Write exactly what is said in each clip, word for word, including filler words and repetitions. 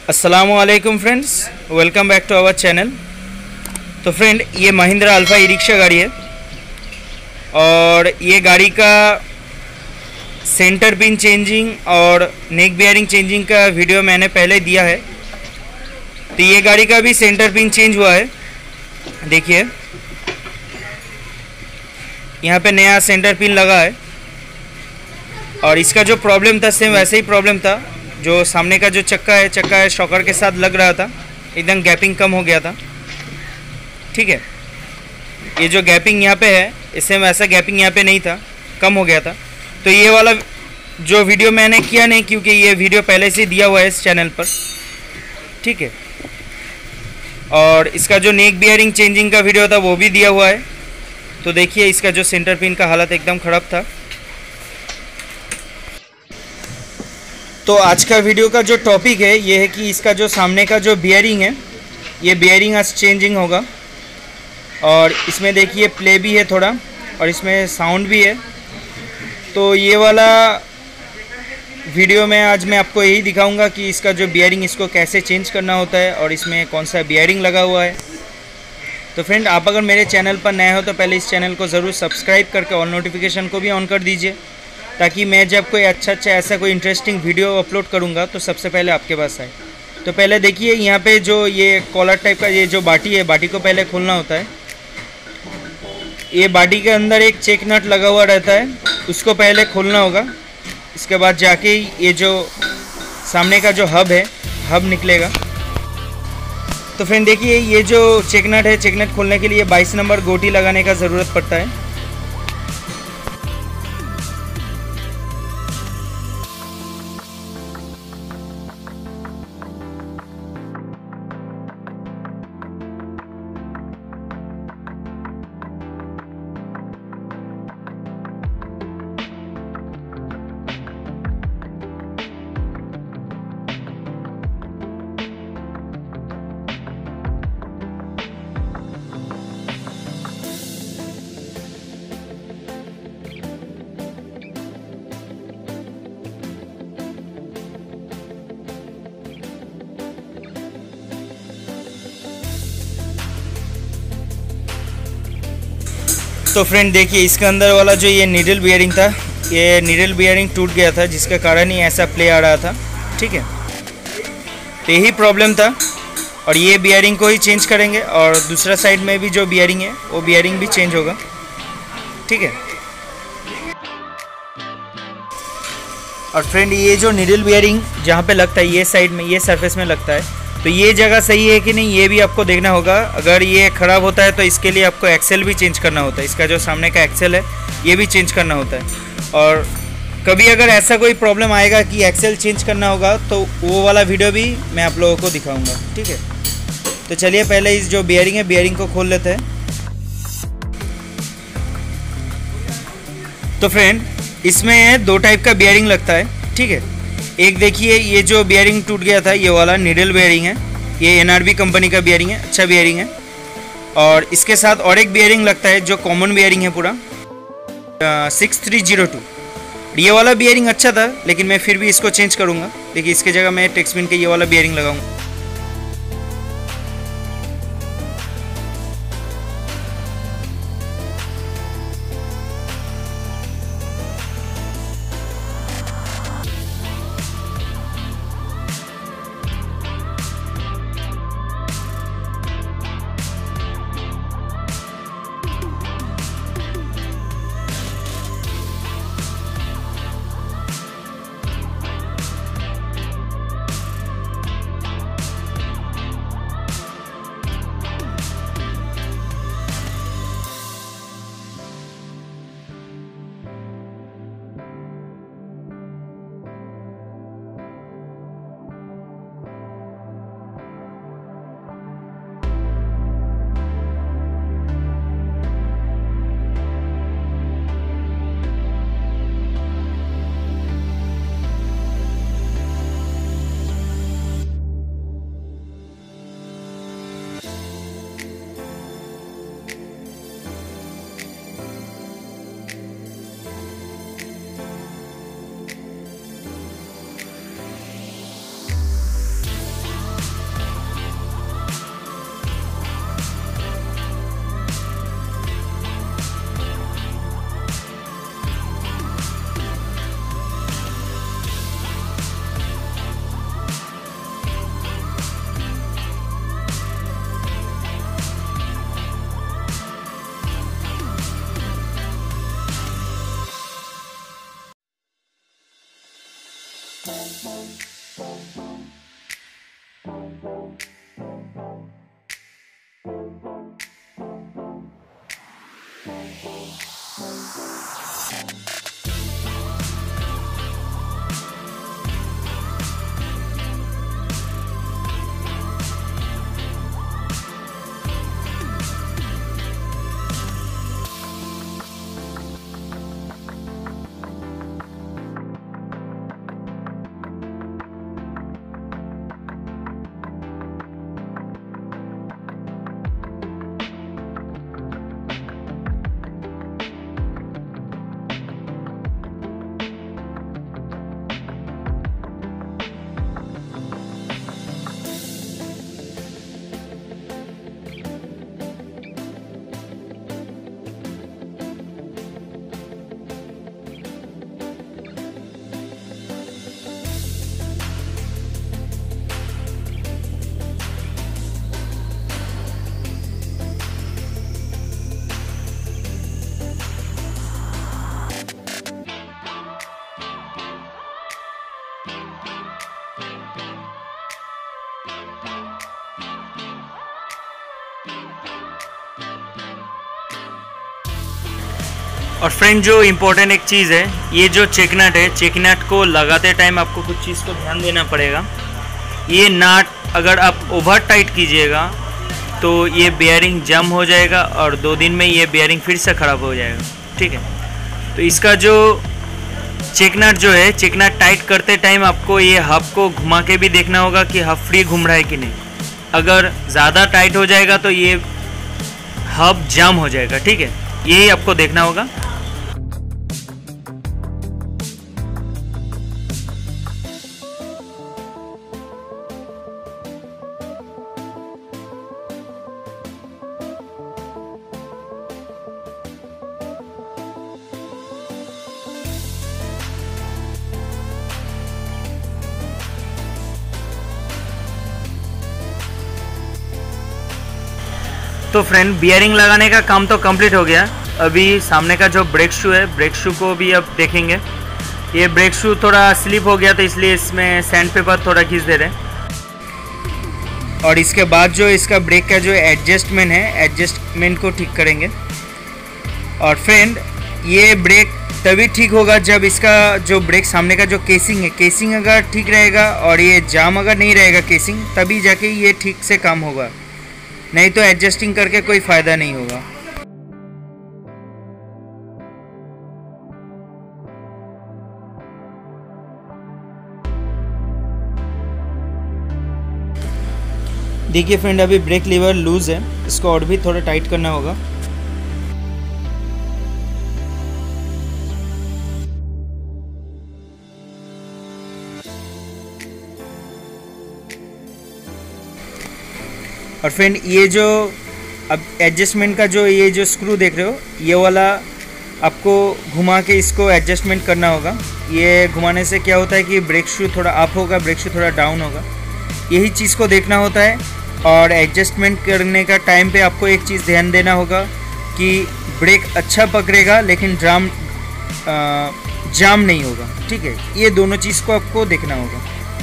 अस्सलामुअलैकुम friends, welcome back to our channel. तो friend, ये महिंद्रा अल्फा ई रिक्शा गाड़ी है और ये गाड़ी का सेंटर पिन चेंजिंग और नेक बियरिंग चेंजिंग का वीडियो मैंने पहले दिया है। तो ये गाड़ी का भी सेंटर पिन चेंज हुआ है। देखिए, यहाँ पे नया सेंटर पिन लगा है और इसका जो प्रॉब्लम था सेम वैसे ही प्रॉब्लम था। जो सामने का जो चक्का है चक्का है शॉकर के साथ लग रहा था, एकदम गैपिंग कम हो गया था। ठीक है, ये जो गैपिंग यहाँ पे है इससे वैसा गैपिंग यहाँ पे नहीं था, कम हो गया था। तो ये वाला जो वीडियो मैंने किया नहीं, क्योंकि ये वीडियो पहले से दिया हुआ है इस चैनल पर। ठीक है, और इसका जो नेक बियरिंग चेंजिंग का वीडियो था वो भी दिया हुआ है। तो देखिए, इसका जो सेंटर पिन का हालत एकदम ख़राब था। तो आज का वीडियो का जो टॉपिक है ये है कि इसका जो सामने का जो बियरिंग है, ये बियरिंग आज चेंजिंग होगा। और इसमें देखिए प्ले भी है थोड़ा और इसमें साउंड भी है। तो ये वाला वीडियो में आज मैं आपको यही दिखाऊंगा कि इसका जो बियरिंग इसको कैसे चेंज करना होता है और इसमें कौन सा बियरिंग लगा हुआ है। तो फ्रेंड, आप अगर मेरे चैनल पर नए हो तो पहले इस चैनल को ज़रूर सब्सक्राइब करके ऑल नोटिफिकेशन को भी ऑन कर दीजिए, ताकि मैं जब कोई अच्छा अच्छा ऐसा कोई इंटरेस्टिंग वीडियो अपलोड करूंगा तो सबसे पहले आपके पास आए। तो पहले देखिए, यहाँ पे जो ये कॉलर टाइप का ये जो बाटी है, बाटी को पहले खोलना होता है। ये बाटी के अंदर एक चेक नट लगा हुआ रहता है, उसको पहले खोलना होगा। इसके बाद जाके ये जो सामने का जो हब है, हब निकलेगा। तो फ्रेंड देखिए, ये जो चेक नट है, चेक नट खोलने के लिए बाईस नंबर गोटी लगाने का ज़रूरत पड़ता है। तो फ्रेंड देखिए, इसके अंदर वाला जो ये नीडल बियरिंग था, ये नीडल बियरिंग टूट गया था, जिसके कारण ही ऐसा प्ले आ रहा था। ठीक है, तो यही प्रॉब्लम था और ये बियरिंग को ही चेंज करेंगे और दूसरा साइड में भी जो बियरिंग है वो बियरिंग भी चेंज होगा। ठीक है, और फ्रेंड ये जो नीडल बियरिंग जहाँ पे लगता है, ये साइड में, ये सरफेस में लगता है, तो ये जगह सही है कि नहीं ये भी आपको देखना होगा। अगर ये ख़राब होता है तो इसके लिए आपको एक्सेल भी चेंज करना होता है। इसका जो सामने का एक्सेल है ये भी चेंज करना होता है। और कभी अगर ऐसा कोई प्रॉब्लम आएगा कि एक्सेल चेंज करना होगा तो वो वाला वीडियो भी मैं आप लोगों को दिखाऊंगा। ठीक है, तो चलिए पहले इस जो बियरिंग है बियरिंग को खोल लेते हैं। तो फ्रेंड, इसमें दो टाइप का बियरिंग लगता है। ठीक है, एक देखिए, ये जो बियरिंग टूट गया था ये वाला नीडल बियरिंग है, ये एनआरबी कंपनी का बियरिंग है, अच्छा बियरिंग है। और इसके साथ और एक बियरिंग लगता है जो कॉमन बियरिंग है पूरा, सिक्स थ्री जीरो टू। ये वाला बियरिंग अच्छा था, लेकिन मैं फिर भी इसको चेंज करूँगा। देखिए, इसके जगह मैं टेक्सपिन के ये वाला बियरिंग लगाऊंगा। और फ्रेंड जो इम्पोर्टेंट एक चीज़ है, ये जो चेक नट है, चेक नट को लगाते टाइम आपको कुछ चीज़ को ध्यान देना पड़ेगा। ये नट अगर आप ओवर टाइट कीजिएगा तो ये बेयरिंग जम हो जाएगा और दो दिन में ये बेयरिंग फिर से ख़राब हो जाएगा। ठीक है, तो इसका जो चेक नट जो है, चेक नट टाइट करते टाइम आपको ये हब को घुमा के भी देखना होगा कि हब फ्री घूम रहा है कि नहीं। अगर ज़्यादा टाइट हो जाएगा तो ये हब जाम हो जाएगा। ठीक है, यही आपको देखना होगा। तो फ्रेंड बियरिंग लगाने का काम तो कंप्लीट हो गया। अभी सामने का जो ब्रेक शू है, ब्रेक शू को भी अब देखेंगे। ये ब्रेक शू थोड़ा स्लिप हो गया तो इसलिए इसमें सैंड पेपर थोड़ा खींच दे रहे हैं। और इसके बाद जो इसका ब्रेक का जो एडजस्टमेंट है, एडजस्टमेंट को ठीक करेंगे। और फ्रेंड ये ब्रेक तभी ठीक होगा जब इसका जो ब्रेक सामने का जो केसिंग है, केसिंग अगर ठीक रहेगा और ये जाम अगर नहीं रहेगा केसिंग, तभी जाके ये ठीक से काम होगा, नहीं तो एडजस्टिंग करके कोई फ़ायदा नहीं होगा। देखिए फ्रेंड, अभी ब्रेक लीवर लूज़ है, इसको और भी थोड़ा टाइट करना होगा। और फ्रेंड ये जो अब एडजस्टमेंट का जो ये जो स्क्रू देख रहे हो, ये वाला आपको घुमा के इसको एडजस्टमेंट करना होगा। ये घुमाने से क्या होता है कि ब्रेक शू थोड़ा अप होगा, ब्रेक शू थोड़ा डाउन होगा, यही चीज़ को देखना होता है। और एडजस्टमेंट करने का टाइम पे आपको एक चीज़ ध्यान देना होगा कि ब्रेक अच्छा पकड़ेगा लेकिन ड्राम जाम नहीं होगा। ठीक है, ये दोनों चीज़ को आपको देखना होगा।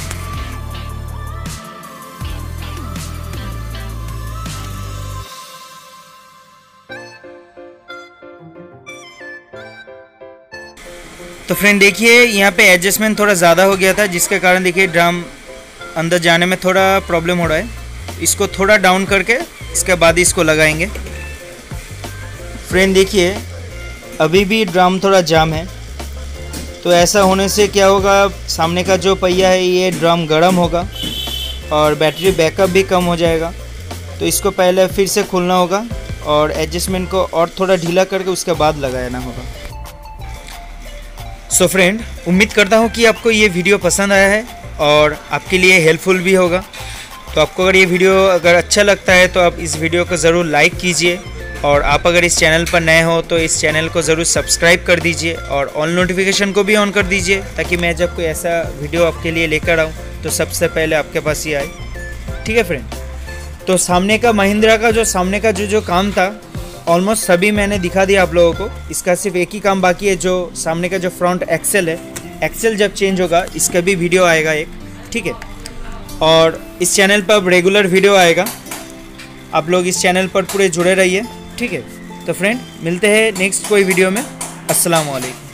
तो फ्रेंड देखिए, यहाँ पे एडजस्टमेंट थोड़ा ज़्यादा हो गया था, जिसके कारण देखिए ड्राम अंदर जाने में थोड़ा प्रॉब्लम हो रहा है। इसको थोड़ा डाउन करके इसके बाद इसको लगाएंगे। फ्रेंड देखिए, अभी भी ड्राम थोड़ा जाम है, तो ऐसा होने से क्या होगा, सामने का जो पहिया है ये ड्राम गर्म होगा और बैटरी बैकअप भी कम हो जाएगा। तो इसको पहले फिर से खोलना होगा और एडजस्टमेंट को और थोड़ा ढीला करके उसके बाद लगाना होगा। सो so फ्रेंड, उम्मीद करता हूँ कि आपको ये वीडियो पसंद आया है और आपके लिए हेल्पफुल भी होगा। तो आपको अगर ये वीडियो अगर अच्छा लगता है तो आप इस वीडियो को ज़रूर लाइक कीजिए, और आप अगर इस चैनल पर नए हो तो इस चैनल को ज़रूर सब्सक्राइब कर दीजिए और ऑल नोटिफिकेशन को भी ऑन कर दीजिए, ताकि मैं जब कोई ऐसा वीडियो आपके लिए लेकर आऊँ तो सबसे पहले आपके पास ही आए। ठीक है फ्रेंड, तो सामने का महिंद्रा का जो सामने का जो जो काम था ऑलमोस्ट सभी मैंने दिखा दिया आप लोगों को। इसका सिर्फ एक ही काम बाकी है, जो सामने का जो फ्रंट एक्सेल है एक्सेल जब चेंज होगा इसका भी वीडियो आएगा एक, ठीक है। और इस चैनल पर अब रेगुलर वीडियो आएगा, आप लोग इस चैनल पर पूरे जुड़े रहिए, ठीक है। तो फ्रेंड मिलते हैं नेक्स्ट कोई वीडियो में। अस्सलाम वालेकुम।